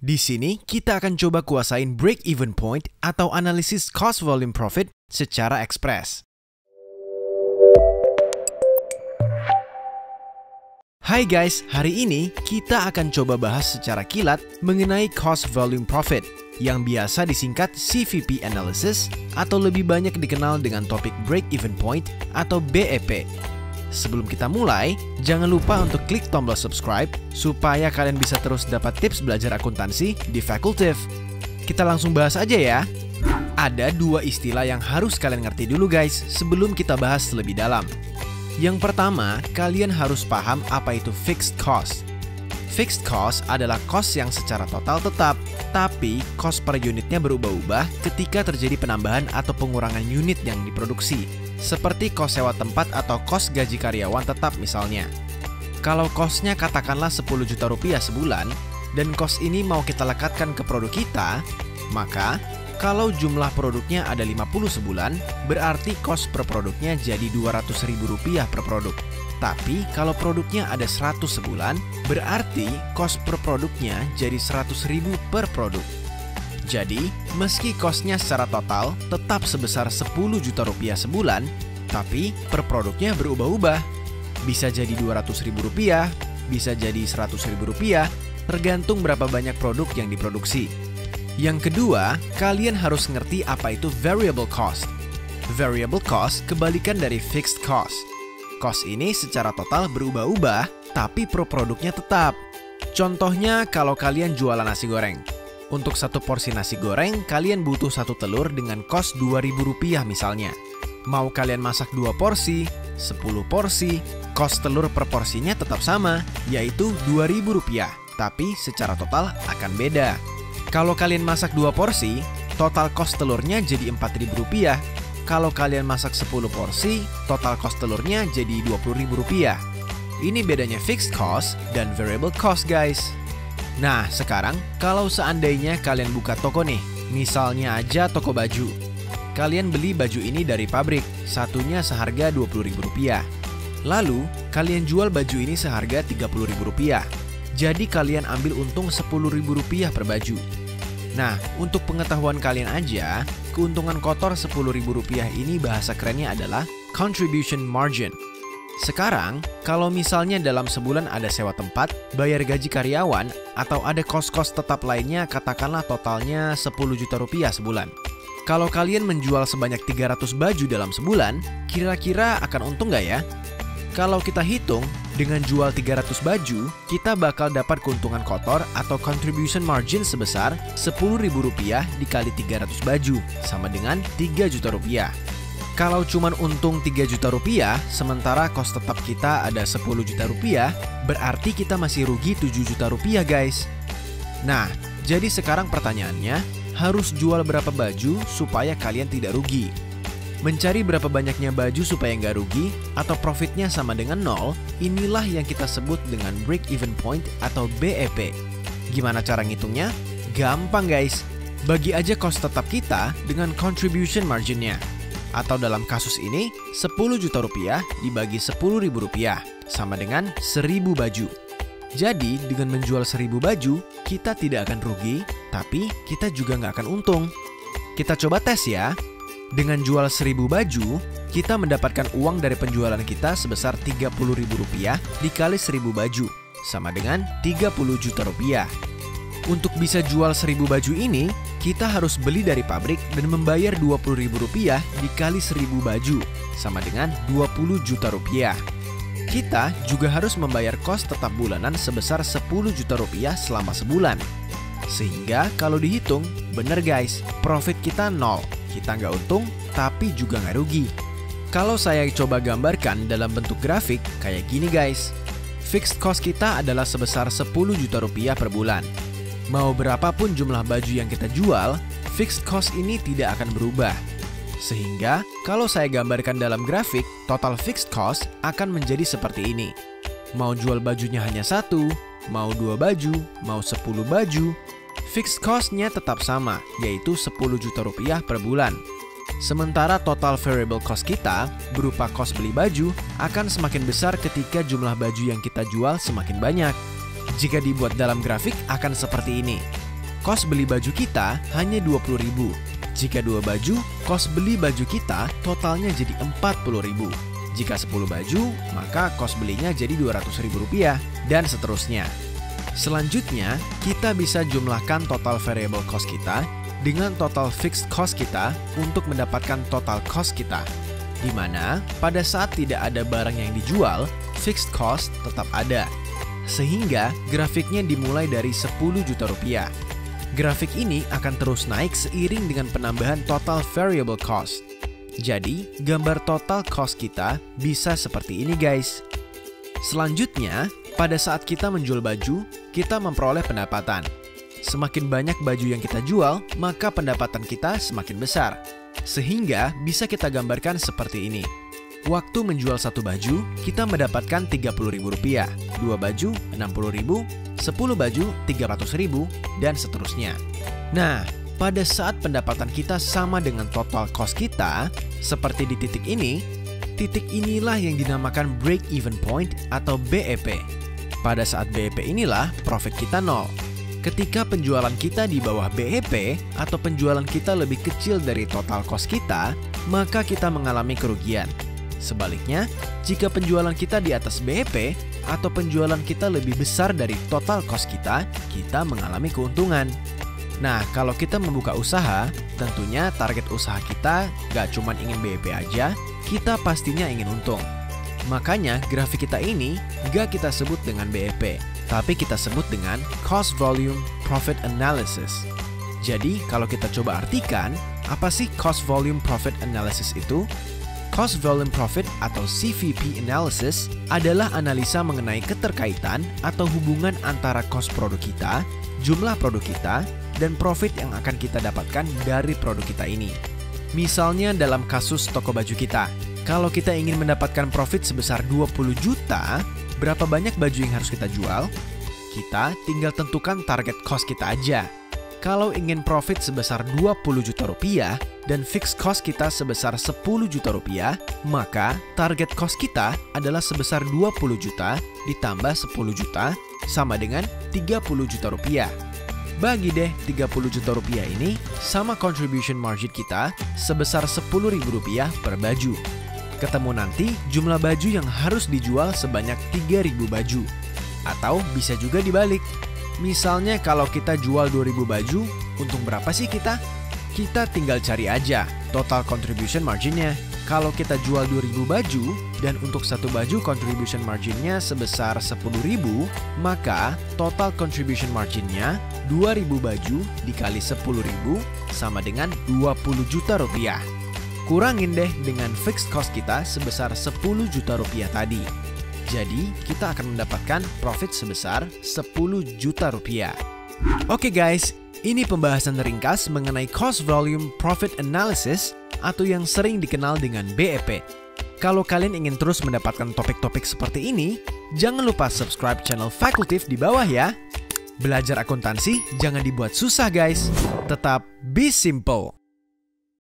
Di sini kita akan coba kuasain break-even point atau analisis cost volume profit secara ekspres. Hai guys, hari ini kita akan coba bahas secara kilat mengenai cost volume profit yang biasa disingkat CVP analysis atau lebih banyak dikenal dengan topik break-even point atau BEP. Sebelum kita mulai, jangan lupa untuk klik tombol subscribe supaya kalian bisa terus dapat tips belajar akuntansi di Fakultif. Kita langsung bahas aja ya. Ada dua istilah yang harus kalian ngerti dulu guys sebelum kita bahas lebih dalam. Yang pertama, kalian harus paham apa itu fixed cost. Fixed cost adalah cost yang secara total tetap, tapi cost per unitnya berubah-ubah ketika terjadi penambahan atau pengurangan unit yang diproduksi. Seperti cost sewa tempat atau cost gaji karyawan tetap misalnya. Kalau costnya katakanlah 10 juta rupiah sebulan, dan cost ini mau kita lekatkan ke produk kita, maka kalau jumlah produknya ada 50 sebulan, berarti cost per produknya jadi 200 ribu rupiah per produk. Tapi kalau produknya ada 100 sebulan, berarti cost per produknya jadi 100 ribu per produk. Jadi, meski costnya secara total tetap sebesar 10 juta rupiah sebulan, tapi per produknya berubah-ubah. Bisa jadi 200 ribu rupiah, bisa jadi 100 ribu rupiah, tergantung berapa banyak produk yang diproduksi. Yang kedua, kalian harus ngerti apa itu variable cost. Variable cost kebalikan dari fixed cost. Cost ini secara total berubah-ubah, tapi per produknya tetap. Contohnya kalau kalian jualan nasi goreng. Untuk satu porsi nasi goreng, kalian butuh satu telur dengan cost 2.000 rupiah misalnya. Mau kalian masak 2 porsi, 10 porsi, cost telur per porsinya tetap sama, yaitu 2.000 rupiah, tapi secara total akan beda. Kalau kalian masak 2 porsi, total cost telurnya jadi 4.000 rupiah. Kalau kalian masak 10 porsi, total cost telurnya jadi 20.000 rupiah. Ini bedanya fixed cost dan variable cost guys. Nah, sekarang kalau seandainya kalian buka toko nih, misalnya aja toko baju. Kalian beli baju ini dari pabrik, satunya seharga 20.000 rupiah. Lalu, kalian jual baju ini seharga 30.000 rupiah. Jadi kalian ambil untung 10.000 rupiah per baju. Nah, untuk pengetahuan kalian aja, keuntungan kotor 10.000 rupiah ini bahasa kerennya adalah contribution margin. Sekarang, kalau misalnya dalam sebulan ada sewa tempat, bayar gaji karyawan, atau ada kos-kos tetap lainnya katakanlah totalnya 10 juta rupiah sebulan. Kalau kalian menjual sebanyak 300 baju dalam sebulan, kira-kira akan untung nggak ya? Kalau kita hitung, dengan jual 300 baju, kita bakal dapat keuntungan kotor atau contribution margin sebesar 10.000 rupiah dikali 300 baju, sama dengan 3 juta rupiah. Kalau cuman untung 3 juta rupiah, sementara kos tetap kita ada 10 juta rupiah, berarti kita masih rugi 7 juta rupiah guys. Nah, jadi sekarang pertanyaannya, harus jual berapa baju supaya kalian tidak rugi? Mencari berapa banyaknya baju supaya nggak rugi atau profitnya sama dengan 0, inilah yang kita sebut dengan break-even point atau BEP. Gimana cara ngitungnya? Gampang guys, bagi aja cost tetap kita dengan contribution marginnya. Atau dalam kasus ini, 10 juta rupiah dibagi 10.000 rupiah, sama dengan 1.000 baju. Jadi, dengan menjual 1.000 baju, kita tidak akan rugi, tapi kita juga nggak akan untung. Kita coba tes ya. Dengan jual 1.000 baju, kita mendapatkan uang dari penjualan kita sebesar 30.000 rupiah dikali 1.000 baju, sama dengan 30 juta rupiah. Untuk bisa jual 1.000 baju ini, kita harus beli dari pabrik dan membayar 20.000 rupiah dikali 1.000 baju, sama dengan 20 juta rupiah. Kita juga harus membayar kos tetap bulanan sebesar 10 juta rupiah selama sebulan. Sehingga kalau dihitung, bener guys, profit kita 0. Kita nggak untung, tapi juga nggak rugi. Kalau saya coba gambarkan dalam bentuk grafik, kayak gini guys. Fixed cost kita adalah sebesar 10 juta rupiah per bulan. Mau berapapun jumlah baju yang kita jual, fixed cost ini tidak akan berubah. Sehingga, kalau saya gambarkan dalam grafik, total fixed cost akan menjadi seperti ini. Mau jual bajunya hanya 1, mau 2 baju, mau 10 baju, fixed cost-nya tetap sama, yaitu 10 juta rupiah per bulan. Sementara total variable cost kita, berupa cost beli baju, akan semakin besar ketika jumlah baju yang kita jual semakin banyak. Jika dibuat dalam grafik akan seperti ini. kos beli baju kita hanya 20.000. Jika 2 baju, kos beli baju kita totalnya jadi 40.000. Jika 10 baju, maka kos belinya jadi Rp200.000 dan seterusnya. Selanjutnya, kita bisa jumlahkan total variable cost kita dengan total fixed cost kita untuk mendapatkan total cost kita. Di mana pada saat tidak ada barang yang dijual, fixed cost tetap ada. Sehingga grafiknya dimulai dari Rp10 juta. Grafik ini akan terus naik seiring dengan penambahan total variable cost. Jadi, gambar total cost kita bisa seperti ini guys. Selanjutnya, pada saat kita menjual baju, kita memperoleh pendapatan. Semakin banyak baju yang kita jual, maka pendapatan kita semakin besar. Sehingga bisa kita gambarkan seperti ini. Waktu menjual 1 baju, kita mendapatkan Rp30.000, 2 baju Rp60.000, 10 baju Rp300.000, dan seterusnya. Nah, pada saat pendapatan kita sama dengan total cost kita, seperti di titik inilah yang dinamakan break even point atau BEP. Pada saat BEP inilah profit kita 0. Ketika penjualan kita di bawah BEP atau penjualan kita lebih kecil dari total cost kita, maka kita mengalami kerugian. Sebaliknya, jika penjualan kita di atas BEP atau penjualan kita lebih besar dari total cost kita mengalami keuntungan. Nah, kalau kita membuka usaha, tentunya target usaha kita gak cuma ingin BEP aja, kita pastinya ingin untung. Makanya grafik kita ini gak kita sebut dengan BEP, tapi kita sebut dengan Cost Volume Profit Analysis. Jadi, kalau kita coba artikan, apa sih Cost Volume Profit Analysis itu? Cost Volume Profit atau CVP Analysis adalah analisa mengenai keterkaitan atau hubungan antara cost produk kita, jumlah produk kita, dan profit yang akan kita dapatkan dari produk kita ini. Misalnya dalam kasus toko baju kita, kalau kita ingin mendapatkan profit sebesar 20 juta, berapa banyak baju yang harus kita jual? Kita tinggal tentukan target cost kita aja. Kalau ingin profit sebesar 20 juta rupiah dan fixed cost kita sebesar 10 juta rupiah, maka target cost kita adalah sebesar 20 juta ditambah 10 juta sama dengan 30 juta rupiah. Bagi deh 30 juta rupiah ini sama contribution margin kita sebesar Rp10.000 per baju. Ketemu nanti jumlah baju yang harus dijual sebanyak 3.000 baju. Atau bisa juga dibalik. Misalnya kalau kita jual 2.000 baju, untung berapa sih kita? Kita tinggal cari aja total contribution marginnya. Kalau kita jual 2.000 baju dan untuk satu baju contribution marginnya sebesar 10.000, maka total contribution marginnya 2.000 baju dikali 10.000 sama dengan 20 juta rupiah. Kurangin deh dengan fixed cost kita sebesar 10 juta rupiah tadi. Jadi, kita akan mendapatkan profit sebesar 10 juta rupiah. Oke guys, ini pembahasan ringkas mengenai Cost Volume Profit Analysis atau yang sering dikenal dengan BEP. Kalau kalian ingin terus mendapatkan topik-topik seperti ini, jangan lupa subscribe channel Fakultif di bawah ya. Belajar akuntansi jangan dibuat susah guys, tetap be simple.